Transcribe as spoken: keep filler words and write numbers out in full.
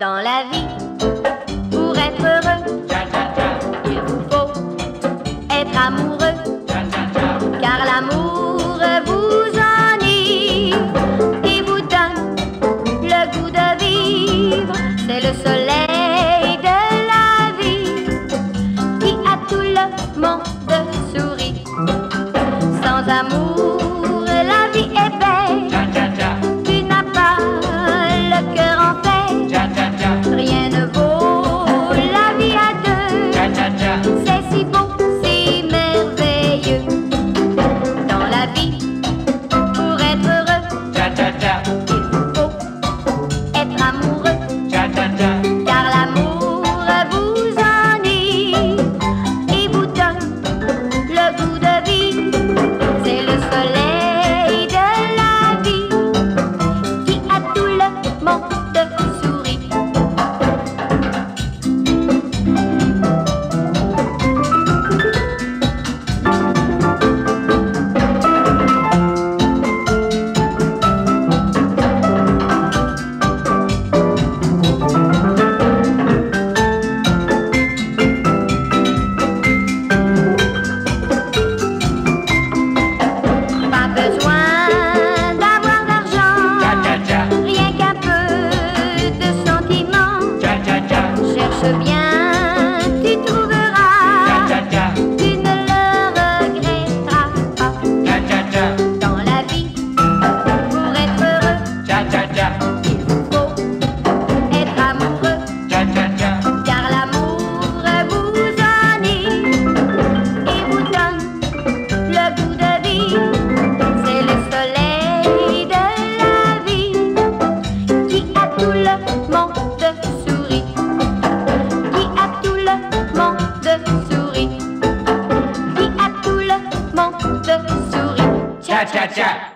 Dans la vie, pour être heureux, il vous faut être amoureux, car l'amour vous enivre et vous donne le goût de vivre. C'est le soleil de la vie qui à tout le monde sourit. Sans amour, la vie est belle. Tu n'as pas le cœur en paix. Rien ne vaut la vie à deux. C'est si beau, si merveilleux. Dans la vie, pour être heureux, il vous faut être amoureux, car l'amour vous enivre et vous donne le goût de vivre. C'est le soleil de la vie qui à tout le monde sourit. Pas besoin d'avoir d'argent, rien qu'un peu de sentiment. Cherche bien, tu trouveras, tu ne le regretteras pas. Dans la vie, pour être heureux, il vous faut être amoureux, car l'amour vous enivre et vous donne le goût de vivre. C'est le soleil de la vie qui à tout le monde sourit, qui à tout le monde sourit, qui à tout le monde sourit. Cha cha cha.